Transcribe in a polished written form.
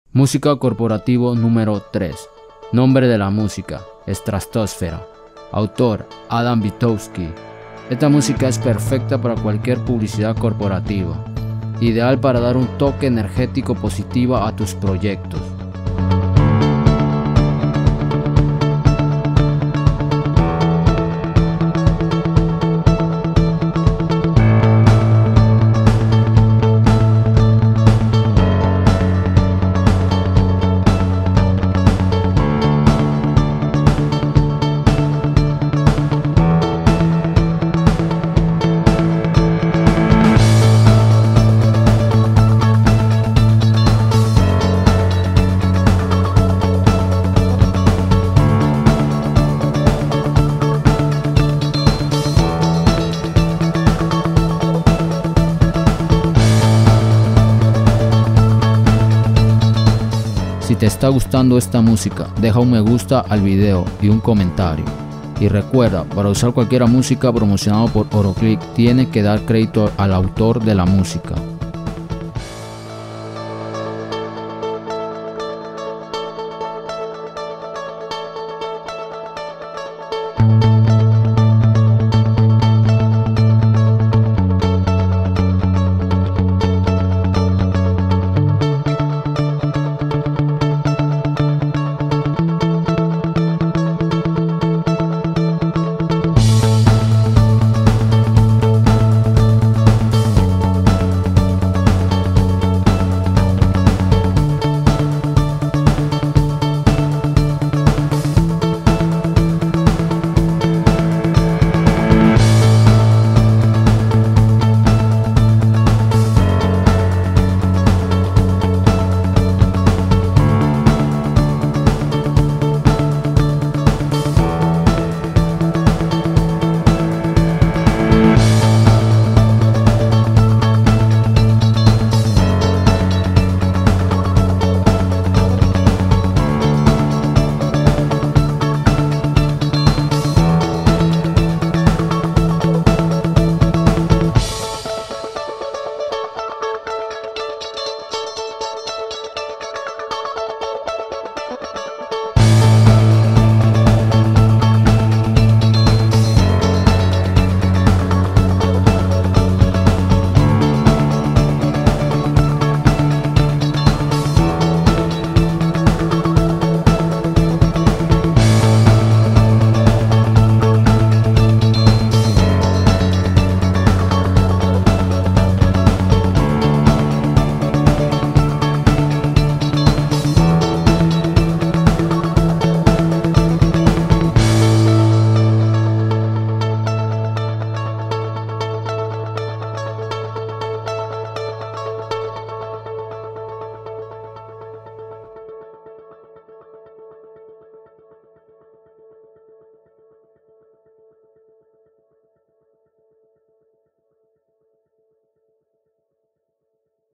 Música corporativo número 3. Nombre de la música: Stratosfera. Autor: Adam Witowski. Esta música es perfecta para cualquier publicidad corporativa, ideal para dar un toque energético positivo a tus proyectos. Si te está gustando esta música, deja un me gusta al video y un comentario. Y recuerda, para usar cualquier música promocionada por Oroclick, tiene que dar crédito al autor de la música.